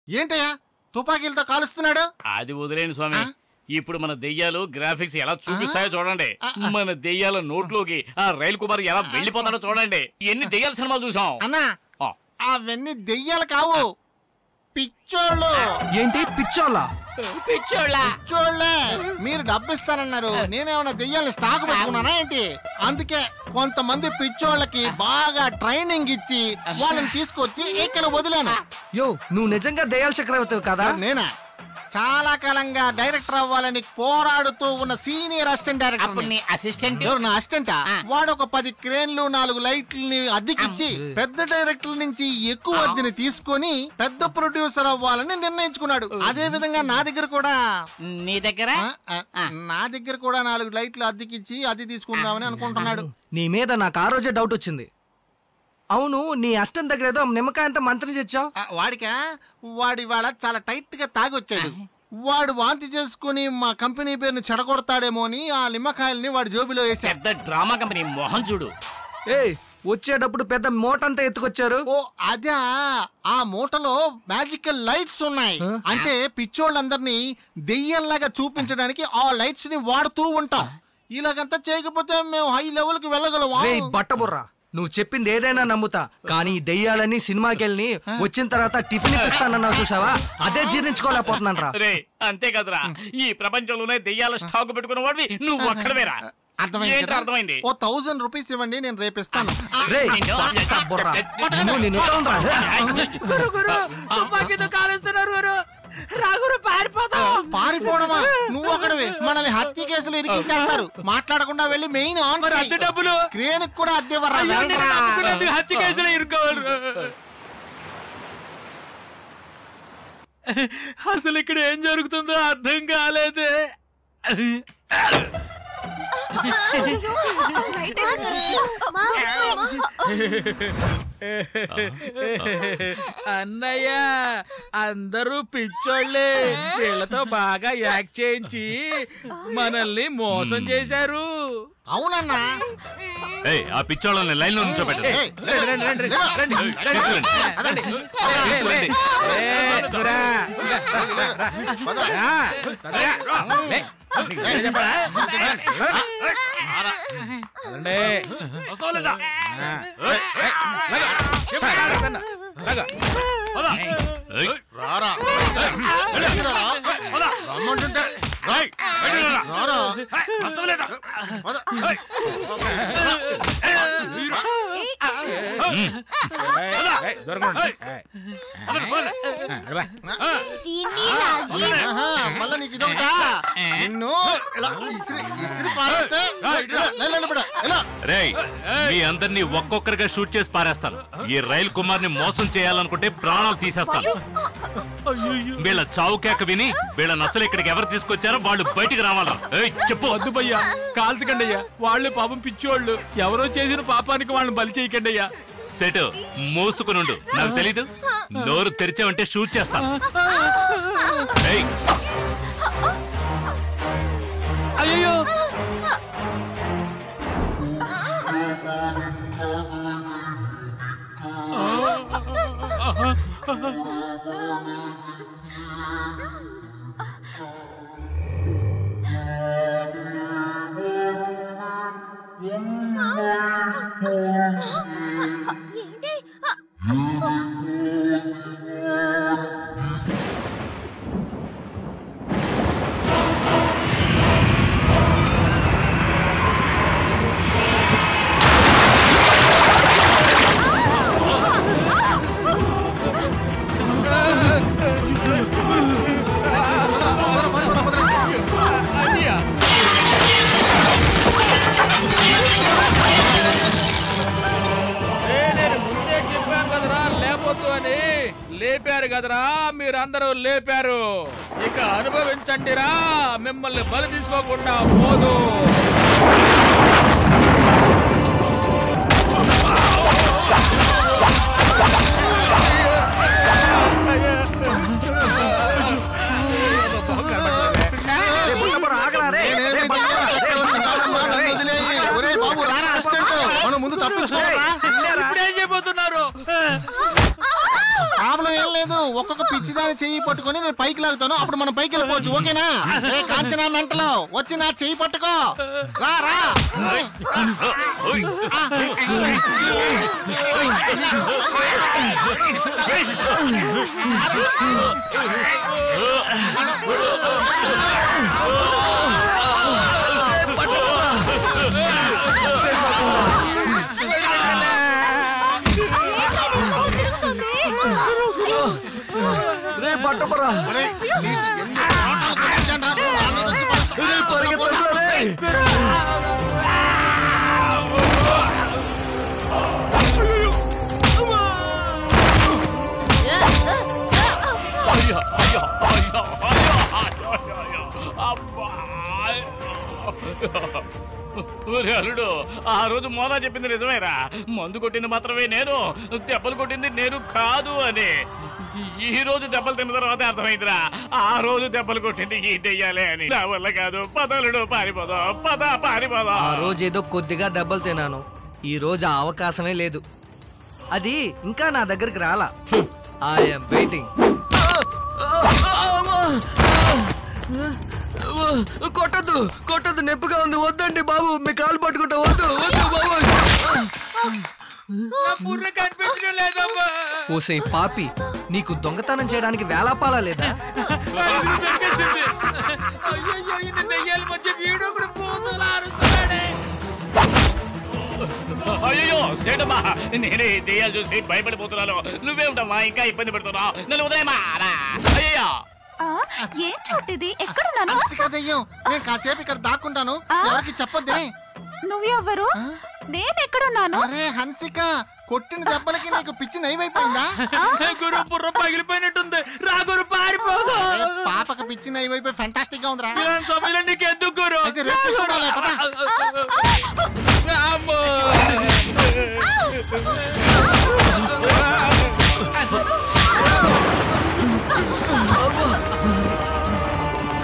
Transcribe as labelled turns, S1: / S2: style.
S1: ఏంటయ్యా తుపాకీలతో కాలుస్తున్నాడు?
S2: అది వదిలేండి స్వామి. ఇప్పుడు మన దెయ్యాలు గ్రాఫిక్స్ ఎలా చూపిస్తాయో చూడండి. మన దెయ్యాల నోట్లోకి ఆ రైలు కుమార్ ఎలా వెళ్ళిపోతాడో చూడండి. ఎన్ని దెయ్యాల సినిమాలు చూసాం
S1: అన్నా. అవన్నీ దెయ్యాలు కావు, పిచ్చోళ్ళు.
S3: ఏంటి పిచ్చోళ్ళ?
S1: పిచ్చోళ్ళే. మీరు డబ్బిస్తానన్నారు, నేనేమన్నా దెయ్యాలని స్టాక్ పెట్టుకున్నానా ఏంటి? అందుకే కొంతమంది పిచ్చోళ్ళకి బాగా ట్రైనింగ్ ఇచ్చి వాళ్ళని తీసుకొచ్చి ఇక్కడ వదిలాను.
S3: యో, నువ్వు నిజంగా దెయ్యాల చక్రవర్తి కదా?
S1: నేనా? చాలా కాలంగా డైరెక్టర్ అవ్వాలని పోరాడుతూ ఉన్న సీనియర్ అసిస్టెంట్ డైరెక్టర్. నా అసిస్టెంట్ వాడు ఒక 10 క్రేన్లు 4 లైట్లని అద్దెకిచ్చి పెద్ద డైరెక్టర్ నుంచి ఎక్కువ అద్దెని తీసుకొని పెద్ద ప్రొడ్యూసర్ అవ్వాలని నిర్ణయించుకున్నాడు. అదే విధంగా నా దగ్గర కూడా నా దగ్గర కూడా 4 లైట్లు అద్దెకిచ్చి అద్దె తీసుకుందామని అనుకుంటున్నాడు.
S3: నీ మీద నాకు ఆ రోజే డౌట్ వచ్చింది. అవును, నీ అష్టం దగ్గర ఏదో నిమ్మకాయంత మంత్రం తెచ్చావు.
S1: వాడి వాళ్ళ చాలా టైట్ గా తాగొచ్చాడు. వాడు వాంతి చేసుకుని మా కంపెనీ పేరుని చెడగొడతాడేమో అని ఆ నిమ్మకాయల్ని వాడి జోబిలో వేసా.
S2: డ్రామా కంపెనీ మోహన్ చూడు.
S3: వచ్చేటప్పుడు పెద్ద మూట అంతా ఎత్తుకొచ్చారు.
S1: ఓ అదే, ఆ మూటలో మ్యాజికల్ లైట్స్ ఉన్నాయి. అంటే పిచ్చోళ్ళందరినీ దెయ్యంలాగా చూపించడానికి ఆ లైట్స్ ని వాడుతూ ఉంటాం. ఇలాగంతా చేయకపోతే మేము హై లెవెల్ కి వెళ్ళగలవా?
S3: బట్టబుర్రా, నువ్వు చెప్పింది ఏదైనా నమ్ముతా, కానీ దెయ్యాలని సినిమాకెళ్ళి వచ్చిన తర్వాత టిఫిన్ ఇప్పిస్తానన్నావు చూసావా, అదే జీర్ణించుకోలేకపోతున్నాను రా.
S2: అంతే కదరా, ఈ ప్రపంచంలోనే దెయ్యాల స్టాక్ పెట్టుకున్న వాడివి నువ్వు ఒక్కడవేరా.
S1: అర్థమైంది. ఓ 1000 రూపీస్ ఇవ్వండి, నేను రేపిస్తాను. పారిపోవడమా? నువ్వు ఒకటివి, మనల్ని హత్య కేసులు ఇరికించేస్తారు. మాట్లాడకుండా వెళ్ళి మెయిన్ ఆన్
S4: డబ్బులు
S1: క్రేన్ కూడా అద్దె
S4: హత్య కేసులు ఇరుకోవాలి. అసలు ఇక్కడ ఏం జరుగుతుందో అర్థం కాలేదే. అన్నయ్య, అందరూ పిచ్చోళ్ళే. వీళ్ళతో బాగా యాక్ట్ చేయించి మనల్ని మోసం చేశారు.
S1: అవునన్నా.
S2: ఆ పిచ్చోళ్ళని లైన్ లో నుంచోబెట్టు.
S1: మళ్ళా నీకు ఇదొకటా? నిన్ను ఇసిరి పారేస్తే
S2: మీ అందరినీ ఒక్కొక్కరిగా షూట్ చేసి పారేస్తాను. ఈ రైల్ కుమార్ ని మోసం చేయాలనుకుంటే ప్రాణాలు తీసేస్తాను. వీళ్ళ చావు కేక విని వీళ్ళని అసలు ఇక్కడికి ఎవరు తీసుకొచ్చారో వాళ్ళు బయటికి రావాలా? చెప్పు.
S4: వద్దు భయ్యా, కాల్చకండి అయ్యా. వాళ్ళు పాపం పిచ్చోళ్ళు. ఎవరో చేసిన పాపానికి వాళ్ళని బలి చేయకండి అయ్యా.
S2: సెటు మూసుకునుండు, నాకు తెలీదు. నోరు తెరిచావంటే షూట్ చేస్తాను.
S4: అయ్యో, లేపారు కదరా, మీరందరూ లేపారు. ఇక అనుభవించండిరా, మిమ్మల్ని బలి తీసుకోకుండా పోదు.
S1: ముందు తప్పించుకోరా.
S4: ఏం చేయబోతున్నారు?
S1: ప్రాబ్లం ఏం లేదు, ఒక్కొక్క పిచ్చిదాని చెయ్యి పట్టుకొని నేను పైకి లాగుతాను, అప్పుడు మనం పైకి వెళ్ళిపోవచ్చు. ఓకేనా? కాంచనా మెంటలో వచ్చి నా చెయ్యి పట్టుకో. రా రా.
S3: పట్టపరా
S2: అల్లుడు, ఆ రోజు మోనా చెప్పింది నిజమేరా. మందు కొట్టింది మాత్రమే నేను, దెబ్బలు కొట్టింది నేను కాదు అని. ఈ రోజు దెబ్బలు తిన్న తర్వాత అర్థమైందిరా, ఆ రోజు దెబ్బలు కొట్టింది ఈ దెయ్యాలే అని. నా వల్ల కాదు, పదలుడు పారిపోదాం, పారిపోదాం.
S3: ఆ రోజు ఏదో కొద్దిగా దెబ్బలు తిన్నాను, ఈ రోజు ఆ అవకాశమే లేదు. అది ఇంకా నా దగ్గరికి రాలా. I'm waiting. కొట్టద్దు కొట్టద్దు, నొప్పిగా ఉంది, వద్దండి బాబు, మీ కాలు పట్టుకుంటా, వద్దు వద్దు బాబు. ఓసే పాపి, నీకు దొంగతనం చేయడానికి వేలాపాలా లేదా?
S2: అయ్యో సేటమ్మా, నేనే దెయ్యాలు చూసి భయపడిపోతున్నాను. నువ్వే ఉంటావా ఇంకా ఇబ్బంది పెడుతున్నావు, నన్ను వదిలేమా. అయ్యో
S5: ఏం చోటిది, ఎక్కడున్నాను?
S1: దెయ్యం, నేను కాసేపు ఇక్కడ దాక్కుంటాను, ఎవరికి చెప్పొద్దే.
S5: నువ్వెవ్వరు? నేను ఎక్కడున్నాను?
S1: అరే హన్సిక, కొట్టిన దెబ్బలకి నీకు పిచ్చి నయమైపోయిందా?
S4: గురు బుర్ర పగిలిపోయినట్టుంది. రా గురు, పారిపోదు.
S1: పాపకి పిచ్చి నయమైపోయి ఫెంటాస్టిక్ గా ఉందిరా.
S4: సమయంలో నీకు ఎందుకు గురు?
S1: అయితే రేపు చూడాలి, పద.